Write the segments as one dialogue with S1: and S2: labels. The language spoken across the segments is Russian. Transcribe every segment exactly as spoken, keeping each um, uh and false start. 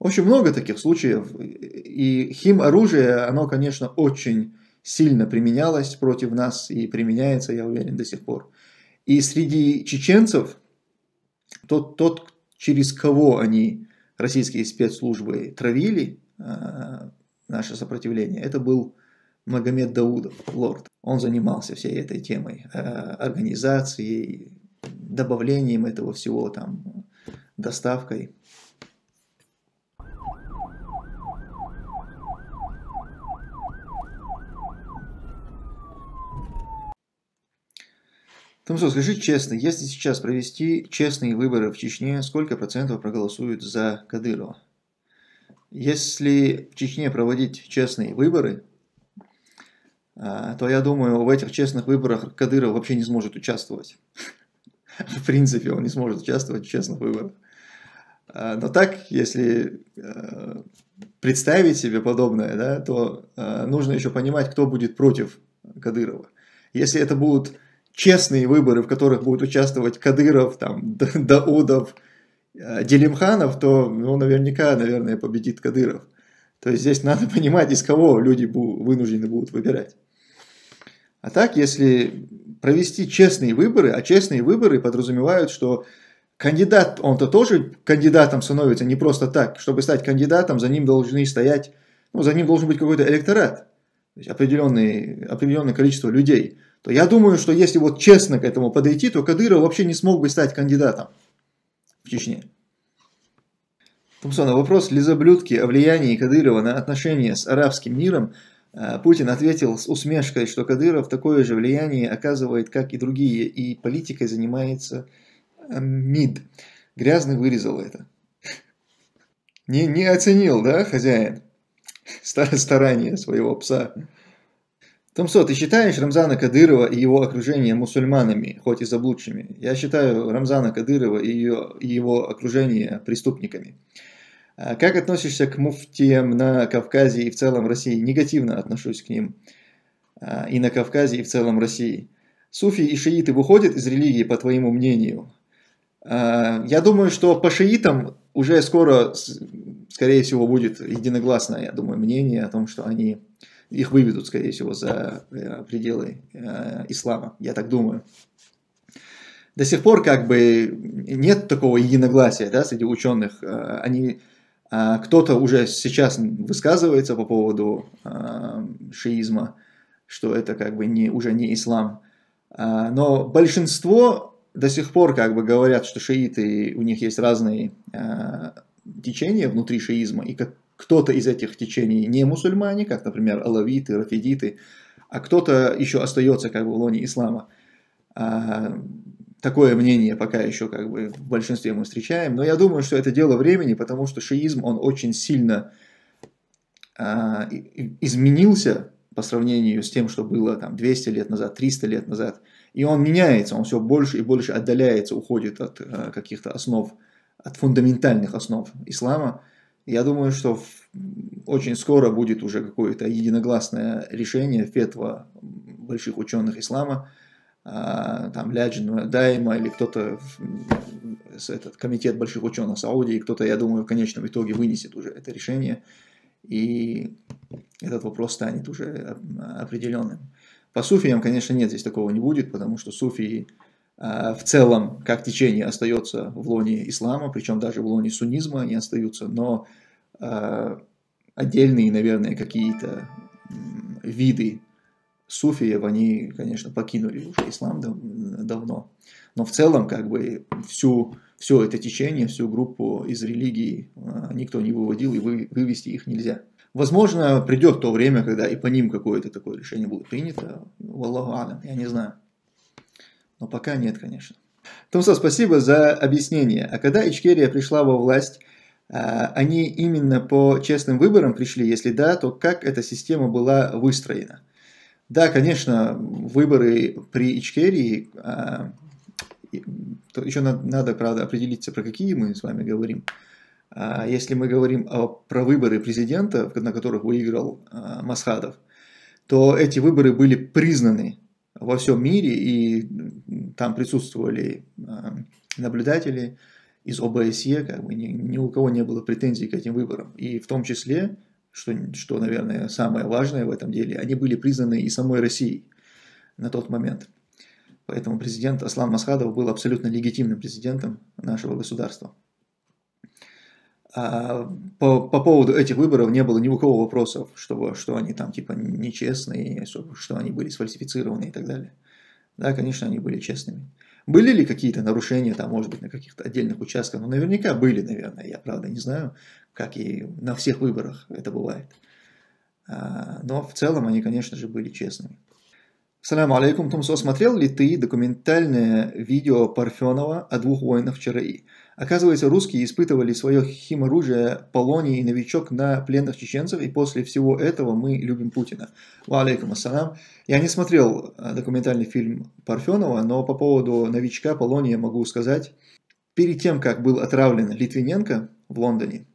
S1: Очень много таких случаев. И химоружие, оно, конечно, очень сильно применялось против нас и применяется, я уверен, до сих пор. И среди чеченцев, тот, тот через кого они, российские спецслужбы, травили э, наше сопротивление, это был Магомед Даудов, лорд. Он занимался всей этой темой, э, организацией, добавлением этого всего, там, доставкой. Томсо, скажи честно, если сейчас провести честные выборы в Чечне, сколько процентов проголосуют за Кадырова? Если в Чечне проводить честные выборы, то я думаю, в этих честных выборах Кадыров вообще не сможет участвовать. В принципе, он не сможет участвовать в честных выборах. Но так, если представить себе подобное, да, то нужно еще понимать, кто будет против Кадырова. Если это будут честные выборы, в которых будут участвовать Кадыров, там, Даудов, Делимханов, то ну, наверняка, наверное, победит Кадыров. То есть здесь надо понимать, из кого люди вынуждены будут выбирать. А так, если провести честные выборы, а честные выборы подразумевают, что кандидат, он-то тоже кандидатом становится не просто так. Чтобы стать кандидатом, за ним должны стоять, ну, за ним должен быть какой-то электорат, то есть определенное, определенное количество людей. То я думаю, что если вот честно к этому подойти, то Кадыров вообще не смог бы стать кандидатом в Чечне. Томсон, на вопрос лизоблюдки о влиянии Кадырова на отношения с арабским миром Путин ответил с усмешкой, что Кадыров такое же влияние оказывает, как и другие, и политикой занимается МИД. Грязный вырезал это. Не, не оценил, да, хозяин, старания своего пса. Томсо, ты считаешь Рамзана Кадырова и его окружение мусульманами, хоть и заблудшими? Я считаю Рамзана Кадырова и, ее, и его окружение преступниками. Как относишься к муфтиям на Кавказе и в целом России? Негативно отношусь к ним. И на Кавказе, и в целом России. Суфи и шииты выходят из религии, по твоему мнению? Я думаю, что по шиитам уже скоро, скорее всего, будет единогласное, я думаю, мнение о том, что они... Их выведут, скорее всего, за пределы э, ислама, я так думаю. До сих пор как бы нет такого единогласия, да, среди ученых. Они, э, кто-то уже сейчас высказывается по поводу э, шиизма, что это как бы не, уже не ислам. Э, но большинство до сих пор как бы говорят, что шииты, у них есть разные э, течения внутри шиизма, и как кто-то из этих течений не мусульмане, как, например, алавиты, рафидиты, а кто-то еще остается как бы в лоне ислама. А, такое мнение пока еще как бы в большинстве мы встречаем, но я думаю, что это дело времени, потому что шиизм, он очень сильно а, изменился по сравнению с тем, что было там двести лет назад, триста лет назад, и он меняется, он все больше и больше отдаляется, уходит от а, каких-то основ, от фундаментальных основ ислама. Я думаю, что очень скоро будет уже какое-то единогласное решение, фетва больших ученых ислама, там Ляджин Дайма или кто-то, этот комитет больших ученых Саудии, кто-то, я думаю, в конечном итоге вынесет уже это решение, и этот вопрос станет уже определенным. По суфиям, конечно, нет, здесь такого не будет, потому что суфии в целом, как течение, остается в лоне ислама, причем даже в лоне суннизма они остаются, но э, отдельные, наверное, какие-то виды суфиев, они, конечно, покинули уже ислам дав давно. Но в целом, как бы, всю, все это течение, всю группу из религии э, никто не выводил, и вы, вывести их нельзя. Возможно, придет то время, когда и по ним какое-то такое решение будет принято. Валлаху алям, я не знаю. Но пока нет, конечно. Томсо, спасибо за объяснение. А когда Ичкерия пришла во власть, они именно по честным выборам пришли? Если да, то как эта система была выстроена? Да, конечно, выборы при Ичкерии, еще надо, правда, определиться, про какие мы с вами говорим. Если мы говорим о, про выборы президента, на которых выиграл Масхадов, то эти выборы были признаны во всем мире, и там присутствовали наблюдатели, из ОБСЕ, как бы ни, ни у кого не было претензий к этим выборам. И в том числе, что, что, наверное, самое важное в этом деле, они были признаны и самой Россией на тот момент. Поэтому президент Аслан Масхадов был абсолютно легитимным президентом нашего государства. А по, по поводу этих выборов не было ни у кого вопросов, что, что они там типа нечестные, что, что они были сфальсифицированы и так далее. Да, конечно, они были честными. Были ли какие-то нарушения, там, может быть, на каких-то отдельных участках? Ну, наверняка были, наверное. Я, правда, не знаю, как и на всех выборах это бывает. Но в целом они, конечно же, были честными. Саляму алейкум, Тумсо, смотрел ли ты документальное видео Парфенова о двух войнах в ЧРИ? Оказывается, русские испытывали свое химоружие, Полоний и новичок на пленных чеченцев, и после всего этого мы любим Путина. Ва алейкум ассалям. Я не смотрел документальный фильм Парфенова, но по поводу новичка Полония могу сказать, перед тем, как был отравлен Литвиненко в Лондоне,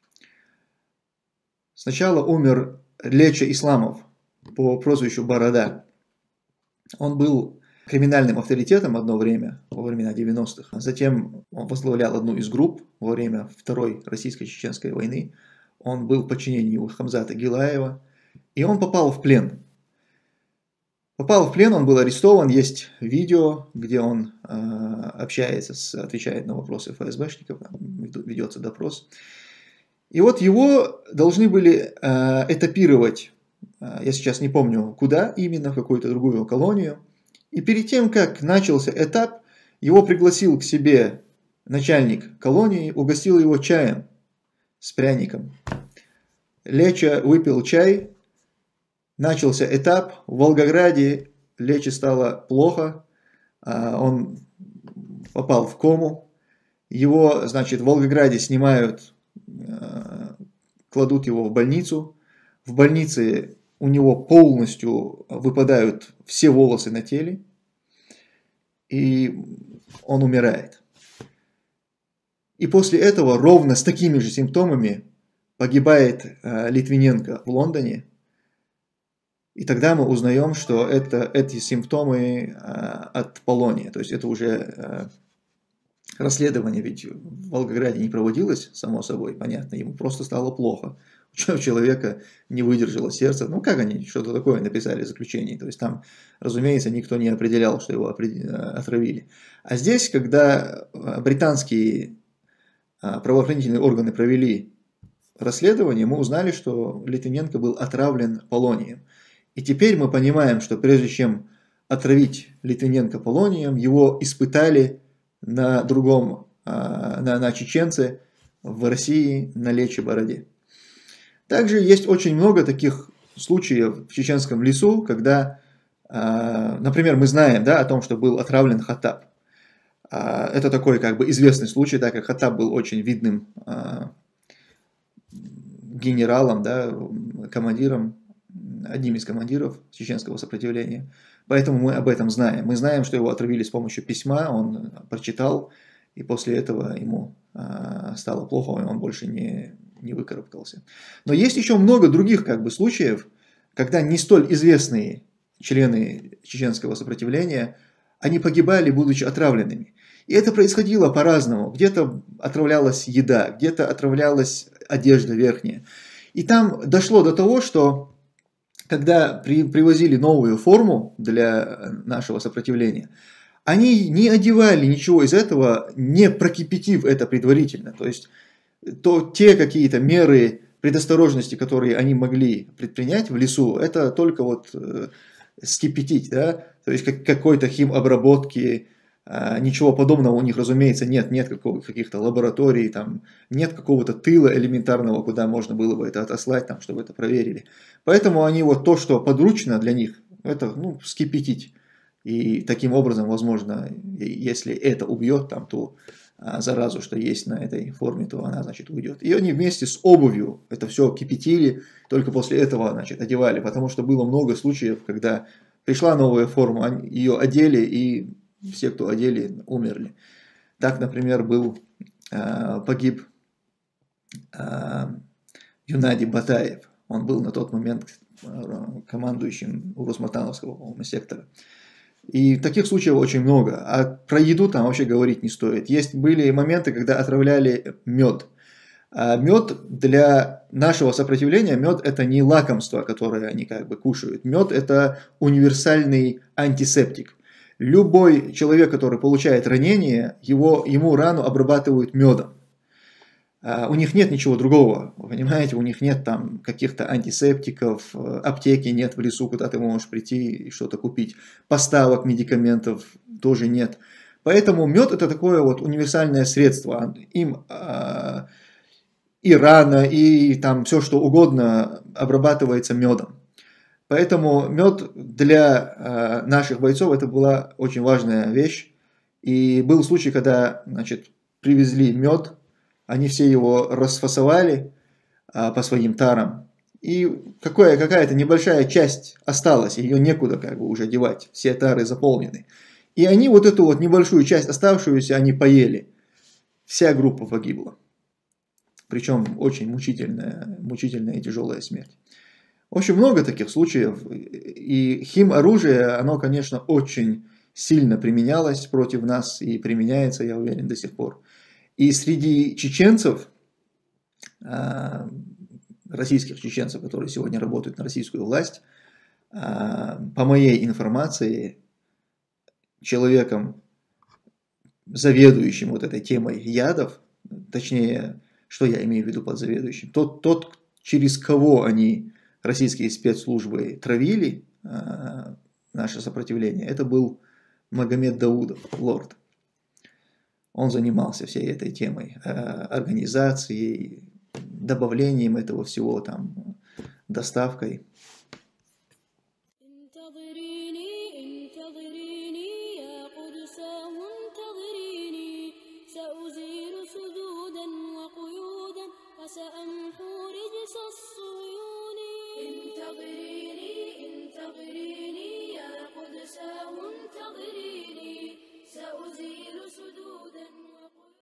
S1: сначала умер Леча Исламов по прозвищу Борода. Он был криминальным авторитетом одно время, во времена девяностых. Затем он возглавлял одну из групп во время Второй российско-чеченской войны. Он был в подчинении у Хамзата Гилаева. И он попал в плен. Попал в плен, он был арестован. Есть видео, где он э, общается, с, отвечает на вопросы ФСБшников, ведется допрос. И вот его должны были э, этапировать. Я сейчас не помню, куда именно, в какую-то другую колонию. И перед тем, как начался этап, его пригласил к себе начальник колонии, угостил его чаем с пряником. Леча выпил чай, начался этап. В Волгограде Лече стало плохо, он попал в кому. Его, значит, в Волгограде снимают, кладут его в больницу. В больнице у него полностью выпадают все волосы на теле, и он умирает. И после этого ровно с такими же симптомами погибает э, Литвиненко в Лондоне. И тогда мы узнаем, что это, эти симптомы э, от полония. То есть это уже э, расследование ведь в Волгограде не проводилось, само собой, понятно, ему просто стало плохо. У человека не выдержало сердце. Ну, как они что-то такое написали в заключении? То есть там, разумеется, никто не определял, что его отравили. А здесь, когда британские правоохранительные органы провели расследование, мы узнали, что Литвиненко был отравлен полонием. И теперь мы понимаем, что прежде чем отравить Литвиненко полонием, его испытали на другом, на, на чеченце в России, на Лече Бороде. Также есть очень много таких случаев в чеченском лесу, когда, например, мы знаем, да, о том, что был отравлен Хаттаб. Это такой как бы известный случай, так как Хаттаб был очень видным генералом, да, командиром, одним из командиров чеченского сопротивления. Поэтому мы об этом знаем. Мы знаем, что его отравили с помощью письма, он прочитал, и после этого ему стало плохо, и он больше не... не выкарабкался. Но есть еще много других как бы случаев, когда не столь известные члены чеченского сопротивления, они погибали, будучи отравленными. И это происходило по-разному. Где-то отравлялась еда, где-то отравлялась одежда верхняя. И там дошло до того, что когда при, привозили новую форму для нашего сопротивления, они не одевали ничего из этого, не прокипятив это предварительно. То есть то те какие-то меры предосторожности, которые они могли предпринять в лесу, это только вот э, скипятить, да, то есть как, какой-то химобработки, э, ничего подобного у них, разумеется, нет, нет каких-то лабораторий, там, нет какого-то тыла элементарного, куда можно было бы это отослать, там, чтобы это проверили. Поэтому они вот то, что подручно для них, это, ну, скипятить. И таким образом, возможно, если это убьет, там, то заразу, что есть на этой форме, то она, значит, уйдет. И они вместе с обувью это все кипятили, только после этого, значит, одевали, потому что было много случаев, когда пришла новая форма, ее одели, и все, кто одели, умерли. Так, например, был, погиб Юнади Батаев. Он был на тот момент командующим Урус-Матановского сектора. И таких случаев очень много. А про еду там вообще говорить не стоит. Есть были моменты, когда отравляли мед. А мед для нашего сопротивления, мед это не лакомство, которое они как бы кушают. Мед это универсальный антисептик. Любой человек, который получает ранение, его, ему рану обрабатывают медом. Uh, у них нет ничего другого, вы понимаете, у них нет там каких-то антисептиков, аптеки нет в лесу, куда ты можешь прийти и что-то купить, поставок медикаментов тоже нет. Поэтому мед это такое вот универсальное средство, им uh, и рана, и там все что угодно обрабатывается медом. Поэтому мед для uh, наших бойцов это была очень важная вещь. И был случай, когда, значит, привезли мед, они все его расфасовали а, по своим тарам. И какая, какая-то небольшая часть осталась, ее некуда как бы уже девать, все тары заполнены. И они вот эту вот небольшую часть оставшуюся, они поели. Вся группа погибла. Причем очень мучительная, мучительная и тяжелая смерть. В общем, много таких случаев. И химоружие, оно, конечно, очень сильно применялось против нас и применяется, я уверен, до сих пор. И среди чеченцев, российских чеченцев, которые сегодня работают на российскую власть, по моей информации, человеком, заведующим вот этой темой ядов, точнее, что я имею в виду под заведующим, тот, тот через кого они, российские спецслужбы, травили наше сопротивление, это был Магомед Даудов, лорд. Он занимался всей этой темой, организацией, добавлением этого всего, там, доставкой.
S2: سأمحو رجس الصيون انتظري